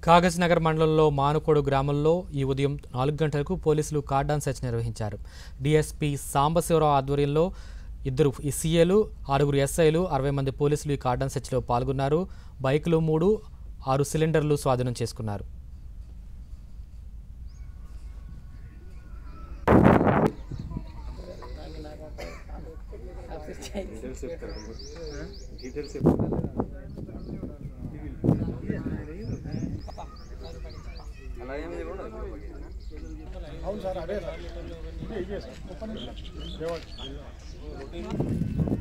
ఖాగజ్ నగర్ మండలంలో మానుకోడు గ్రామంలో ఈ ఉదయం 4 గంటలకు పోలీసులు కార్డాన్ సెర్చ్ నిర్వహించారు. డీఎస్పీ సాంబశివరావు ఆధ్వర్యంలో 2 సీఏలు 6 ఎస్ఐలు 60 మంది పోలీసులు ఈ కార్డాన్ సెర్చ్లో పాల్గొన్నారు. బైకులు 3, 6 సిలిండర్లు స్వాధీనం చేసుకున్నారు. అవును సార్ అదే సార్